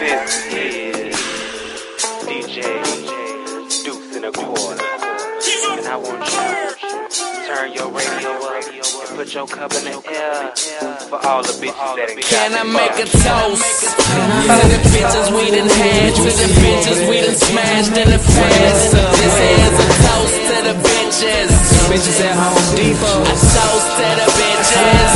This is DJ Dukes in a Quarter, and I want you to turn your radio up and put your cup in the air for all the bitches that ain't got. Can I make a toast to the bitches we done had, to the bitches we done smashed in the past? This here's a toast to the bitches. Bitches at Home Depot. A toast to the bitches.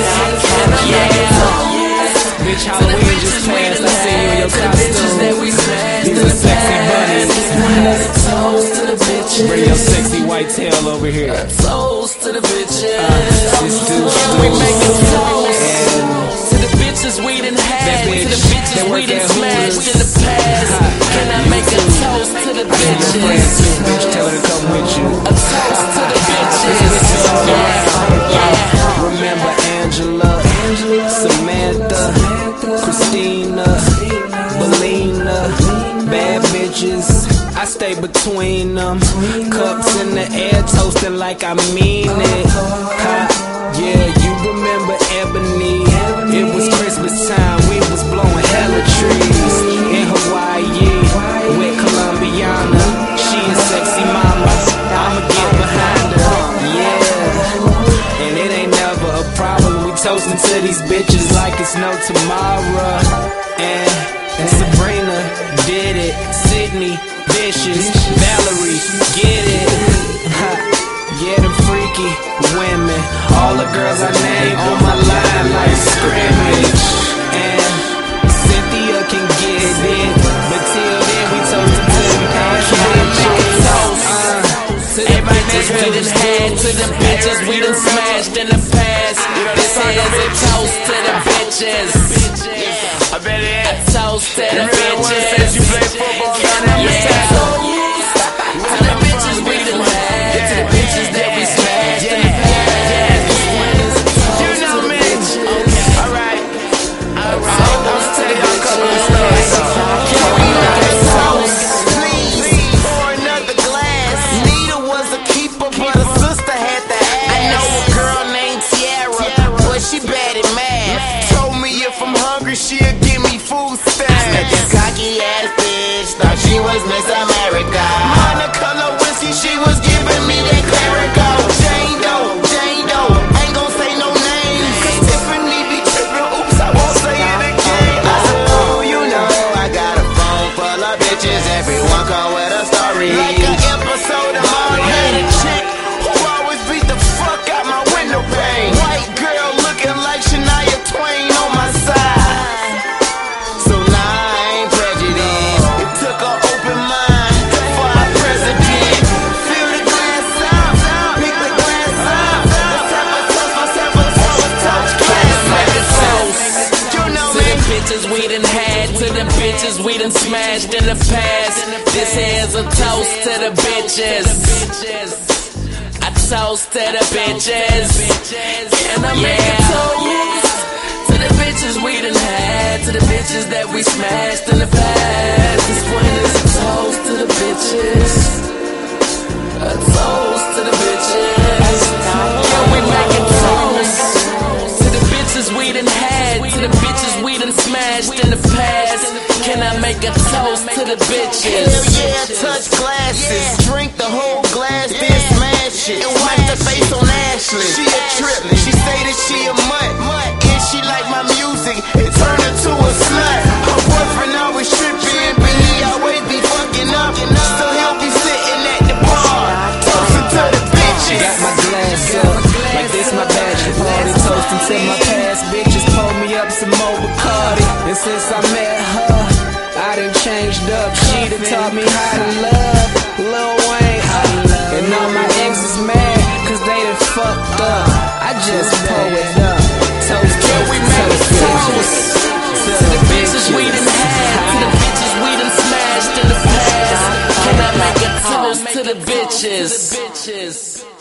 Yeah. Bitch, Halloween just passed. I see you in your costume. These are sexy bunnies. Toast to the bitches. Bring your sexy white tail over here. Toast to the bitches. This dude, Can we make a toast to the bitches we done had, to the bitches we done smashed in the past? Can I make a toast to the bitches? Bitch, tell her to come with you. A toast to the bitches. Yeah. Remember Angela, Samantha, Christina, Belina, bad bitches. I stay between them. Cups in the air, toasting like I mean it. Yeah, you remember Ebony. It was Christmas time, we was blowing hella trees in Hawaii with Colombiana. She a sexy mama, I'ma get behind her. Yeah, and it ain't never a problem. We toasting to these bitches like it's no tomorrow. And Sabrina did it. Sydney, Vicious, Valerie, get it. Yeah, them freaky women. All the girls I name on my line like scrimmage. And Cynthia can get it, but till then we toast to them past To the bitches we done had, to the bitches we done smashed in the past. This here's a toast to the bitches. I bet it is. A toast to the bitches. You play football down there. To the bitches we done had, to the bitches that we smashed in the past. You know me. Alright. I'll tell you a couple of stories. Can we make a toast? Please pour another glass. Nita was a keeper, but her sister had the ass. I know a girl named Tiara, but she bad at math. Told me if I'm hungry, she'll give me food stamps. This cocky ass bitch thought she was Miss America. Monica Lewinsky, she was giving me that Clerico. Jane Doe, ain't gon' say no names. Cause Tiffany be trippin', oops, I won't say it again. I said, oh, you know, I got a phone full of bitches. Everyone come with a story. Like an episode of Marley. Had a chick who always beat the fuck out my window pane. White girl looking like Shania Twain on my side. So now I ain't prejudiced. It took an open mind for our president. Fill the glass up, pick the glass up. Let's have a toast, class. Make a toast You know to me. the bitches we done had, to the bitches we done smashed in the past. This here's a toast to the bitches. A toast to the bitches. Can I make a toast to the bitches we done had, to the bitches that we smashed in the past? This one is a toast to the bitches. A toast to the bitches. Can we make a toast to the bitches we done had, to the bitches we done smashed in the past? Can I make a toast to the bitches? Hell yeah, touch glasses. Drink the whole glass, then smash it. And wipe the face on Ashley. She a trip, she say that she a mutt. And she like my music, it turned her to a slut. Her boyfriend always tripping, but he always be fucking up. So he'll be sitting at the bar, toasting to the bitches. Got my glass up, like this my bachelor party. Toasting to my past bitches, pull me up some more Bacardi. And since I met her, I done changed up. She done taught me how to love Lil Wayne. And all my exes mad, cause they done fucked up. I just pull it up. Toast, Can we make a toast to the bitches we done had, to the bitches we done smashed in the past? Can I make a toast to the bitches?